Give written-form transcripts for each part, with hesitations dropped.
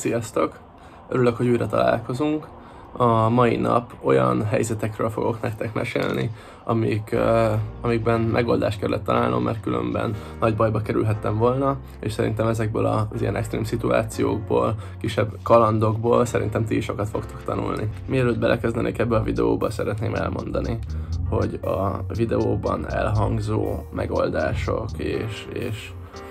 Sziasztok! Örülök, hogy újra találkozunk. A mai nap olyan helyzetekről fogok nektek mesélni, amikben megoldást kellett találnom, mert különben nagy bajba kerülhettem volna, és szerintem ezekből az ilyen extrém szituációkból, kisebb kalandokból szerintem ti is sokat fogtok tanulni. Mielőtt belekezdenék ebbe a videóba, szeretném elmondani, hogy a videóban elhangzó megoldások és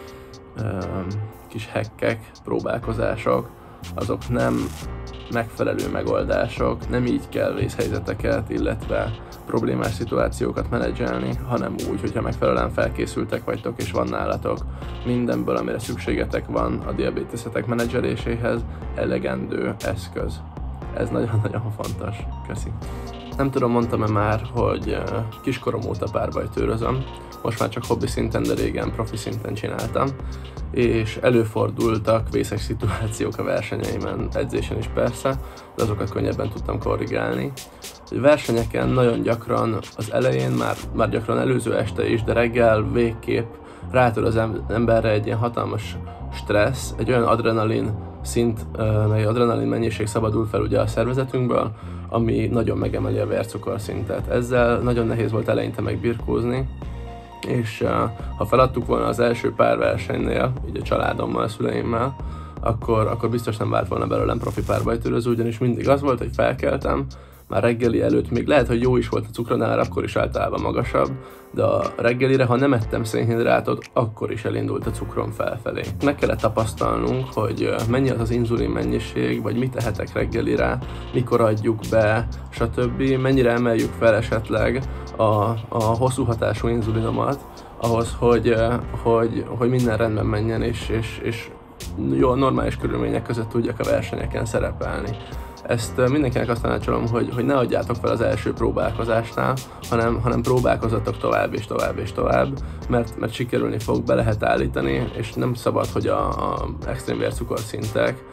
kis hackek, próbálkozások, azok nem megfelelő megoldások, nem így kell vészhelyzeteket, illetve problémás szituációkat menedzselni, hanem úgy, hogyha megfelelően felkészültek vagytok és van nálatok mindenből, amire szükségetek van a diabéteszetek menedzseléséhez, elegendő eszköz. Ez nagyon-nagyon fontos. Köszi. Nem tudom, mondtam-e már, hogy kiskorom óta párbajtőrözöm. Most már csak hobbi szinten, de régen profi szinten csináltam. És előfordultak vészes szituációk a versenyeimen, edzésen is persze, de azokat könnyebben tudtam korrigálni. A versenyeken nagyon gyakran az elején, már gyakran előző este is, de reggel végképp rátör az emberre egy ilyen hatalmas stressz, egy olyan adrenalin szint, meg adrenalin mennyiség szabadul fel ugye a szervezetünkből, ami nagyon megemeli a vércukorszintet. Ezzel nagyon nehéz volt eleinte megbirkózni, és ha feladtuk volna az első pár versenynél, így a családommal, a szüleimmel, akkor biztos nem vált volna belőlem profi párbajtőröző, ugyanis mindig az volt, hogy felkeltem, már reggeli előtt, még lehet, hogy jó is volt a cukronál, akkor is általában magasabb, de a reggelire, ha nem ettem szénhidrátot, akkor is elindult a cukrom felfelé. Meg kellett tapasztalnunk, hogy mennyi az az inzulin mennyiség, vagy mit tehetek reggelire, mikor adjuk be, stb. Mennyire emeljük fel esetleg a hosszú hatású inzulinomat, ahhoz, hogy minden rendben menjen, és jó, normális körülmények között tudjak a versenyeken szerepelni. Ezt mindenkinek azt tanácsolom, hogy ne adjátok fel az első próbálkozásnál, hanem próbálkozzatok tovább és tovább és tovább, mert sikerülni fog, be lehet állítani, és nem szabad, hogy a extrém vércukorszintek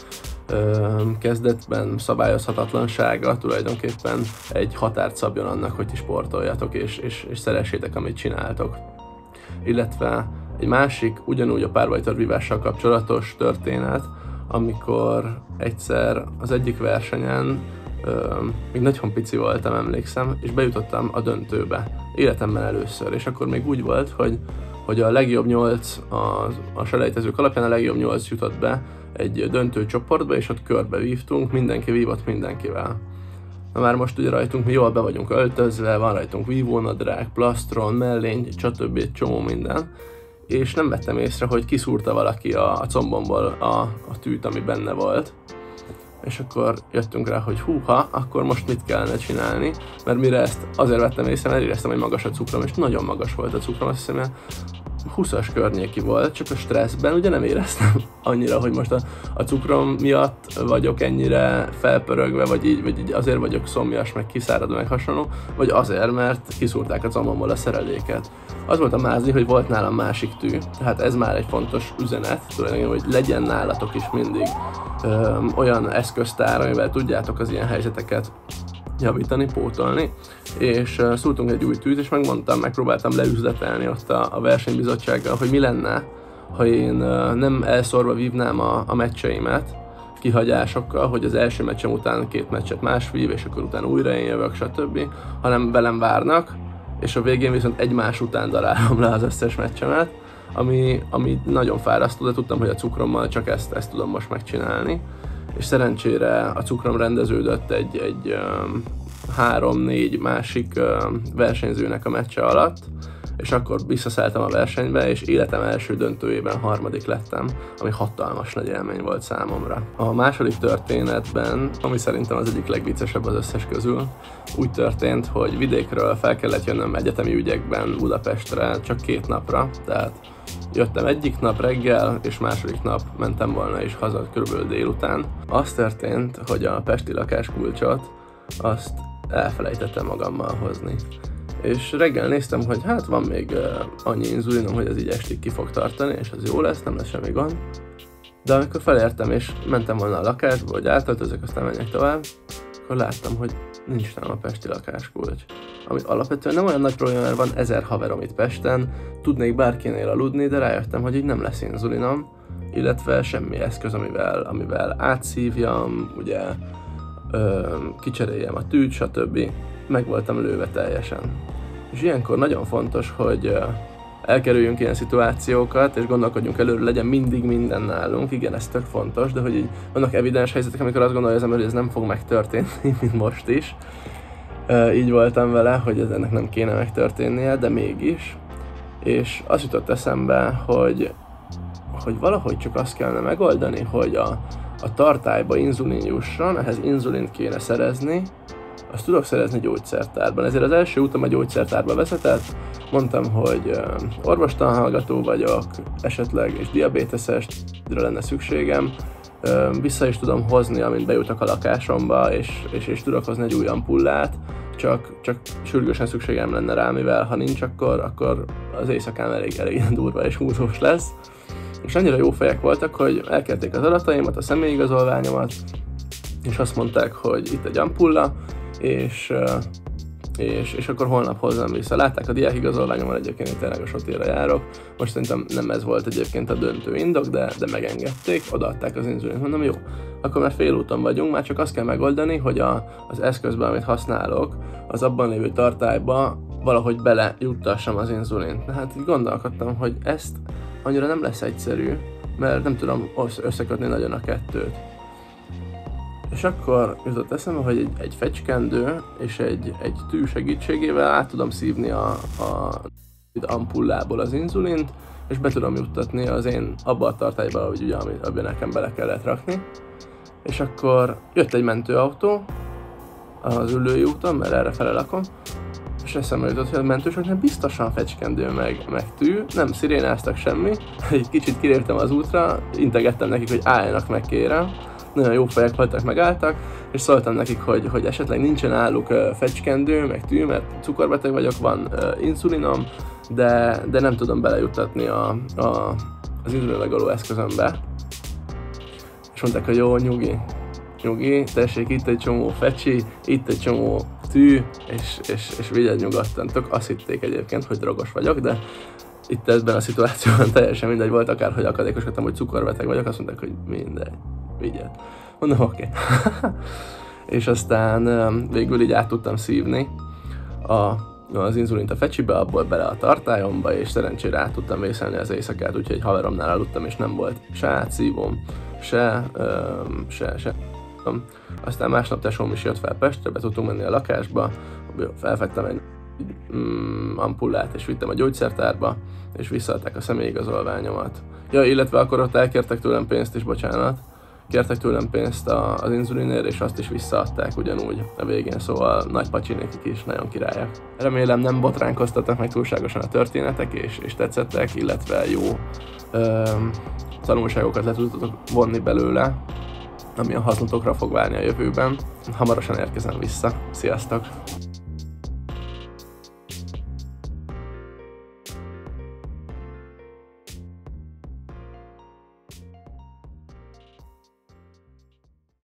kezdetben szabályozhatatlansága tulajdonképpen egy határt szabjon annak, hogy ti sportoljatok és szeressétek, amit csináltok. Illetve egy másik, ugyanúgy a párbajtőrvívással kapcsolatos történet, amikor egyszer az egyik versenyen, még nagyon pici voltam, emlékszem, és bejutottam a döntőbe, életemben először, és akkor még úgy volt, hogy a legjobb 8, a selejtezők alapján a legjobb 8 jutott be egy döntő csoportba, és ott körbevívtunk, mindenki vívott mindenkivel. Na már most ugye rajtunk mi jól be vagyunk öltözve, van rajtunk vívónadrág, plastron, mellény, stb. Egy csomó minden. És nem vettem észre, hogy kiszúrta valaki a combomból a tűt, ami benne volt. És akkor jöttünk rá, hogy húha, akkor most mit kellene csinálni, mert mire ezt azért vettem észre, mert éreztem, hogy magas a cukrom, és nagyon magas volt a cukrom, azt hiszem, 20-as környéki volt, csak a stresszben ugye nem éreztem annyira, hogy most a cukrom miatt vagyok ennyire felpörögve, vagy így azért vagyok szomjas, meg kiszáradva, meg hasonló, vagy azért, mert kiszúrták a combomból a szereléket. Az volt a mázni, hogy volt nálam másik tű, tehát ez már egy fontos üzenet, tulajdonképpen, hogy legyen nálatok is mindig olyan eszköztár, amivel tudjátok az ilyen helyzeteket javítani, pótolni, és szúrtunk egy új tűt, és megpróbáltam leüzletelni ott a versenybizottsággal, hogy mi lenne, ha én nem elszórva vívnám a meccseimet kihagyásokkal, hogy az első meccsem után 2 meccset más vív, és akkor utána újra én jövök, stb., hanem velem várnak, és a végén viszont egymás után darálom le az összes meccsemet, ami nagyon fárasztó, de tudtam, hogy a cukrommal csak ezt tudom most megcsinálni. És szerencsére a cukrom rendeződött egy 3-4 másik versenyzőnek a meccse alatt, és akkor visszaszálltam a versenybe, és életem első döntőjében 3. lettem, ami hatalmas nagy élmény volt számomra. A második történetben, ami szerintem az egyik legviccesebb az összes közül, úgy történt, hogy vidékről fel kellett jönnöm egyetemi ügyekben Budapestre csak 2 napra, tehát jöttem egyik nap reggel, és második nap mentem volna is haza körülbelül délután. Az történt, hogy a pesti lakáskulcsot azt elfelejtettem magammal hozni. És reggel néztem, hogy hát van még annyi inzulinom, hogy ez így estig ki fog tartani, és az jó lesz, nem lesz semmi gond. De amikor felértem és mentem volna a lakásba, hogy átöltözök, aztán menjek tovább, akkor láttam, hogy nincs nálam a pesti lakáskulcs. Ami alapvetően nem olyan nagy probléma, mert van 1000 haverom itt Pesten, tudnék bárkinél aludni, de rájöttem, hogy így nem lesz inzulinom, illetve semmi eszköz, amivel átszívjam, ugye kicseréljem a tűt, stb. Meg voltam lőve teljesen. És ilyenkor nagyon fontos, hogy elkerüljünk ilyen szituációkat, és gondolkodjunk előre, legyen mindig minden nálunk. Igen, ez tök fontos, de hogy így vannak evidens helyzetek, amikor azt gondolja az ember, hogy ez nem fog megtörténni, mint most is. Így voltam vele, hogy ennek nem kéne megtörténnie, de mégis. És azt jutott eszembe, hogy valahogy csak azt kellene megoldani, hogy a tartályba inzulin jusson, ehhez inzulint kéne szerezni, azt tudok szerezni gyógyszertárban. Ezért az első utam a gyógyszertárba vezetett, mondtam, hogy orvostanhallgató vagyok, esetleg és diabéteses, lenne szükségem, vissza is tudom hozni, amint bejutok a lakásomba, és tudok hozni egy új ampullát, csak sürgősen szükségem lenne rá, mivel ha nincs, akkor az éjszakán elég durva és húzós lesz. És annyira jó fejek voltak, hogy elkérték az adataimat, a személyigazolványomat, és azt mondták, hogy itt egy ampulla, és akkor holnap hozzám vissza. Látták a diákigazolványomon, egyébként én tényleg a Sotira járok. Most szerintem nem ez volt egyébként a döntő indok, de megengedték, odaadták az inzulint. Mondom, jó, akkor már félúton vagyunk, már csak azt kell megoldani, hogy az eszközben, amit használok, az abban lévő tartályba valahogy belejuttassam az inzulint. Hát így gondolkodtam, hogy ezt annyira nem lesz egyszerű, mert nem tudom összekötni nagyon a kettőt. És akkor jutott eszembe, hogy egy fecskendő és egy tű segítségével át tudom szívni a ampullából az inzulint, és be tudom juttatni az én abba a tartályba, hogy ugye, abban nekem bele kellett rakni. És akkor jött egy mentőautó az Üllői úton, mert erre fele lakom, és eszembe jutott, hogy a mentősöknek biztosan fecskendő meg tű, nem szirénáztak semmi, egy kicsit kiléptem az útra, integettem nekik, hogy álljanak meg kérem, nagyon jó fejek voltak, megálltak, és szóltam nekik, hogy esetleg nincsen náluk fecskendő, meg tű, mert cukorbeteg vagyok, van inzulinom, de nem tudom belejuttatni az inzulin megoló eszközömbe. És mondták, hogy jó, nyugi, tessék, itt egy csomó fecsi, itt egy csomó tű, és vigyázz nyugodtan. Tök azt hitték egyébként, hogy drogos vagyok, de itt ebben a szituációban teljesen mindegy volt, akárhogy akadékoskodtam, hogy cukorbeteg vagyok, azt mondták, hogy mindegy, vigyázz. Mondom, oké. És aztán végül így át tudtam szívni az inzulint a fecsibe, abból bele a tartályomba, és szerencsére át tudtam vészelni az éjszakát, úgyhogy haveromnál aludtam, és nem volt se átszívom, se. Aztán másnap tesóm is jött fel Pestre, be tudtunk menni a lakásba, felvettem egy ampullát, és vittem a gyógyszertárba, és visszaadták a személyigazolványomat. Ja, illetve akkor ott elkértek tőlem pénzt is, bocsánat. Kértek tőlem pénzt az inzulinért, és azt is visszaadták ugyanúgy a végén, szóval nagy pacsinékik is nagyon királyok. Remélem nem botránkoztatnak meg túlságosan a történetek, és tetszettek, illetve jó tanulságokat le tudtatok vonni belőle, ami a hasznotokra fog válni a jövőben. Hamarosan érkezem vissza. Sziasztok!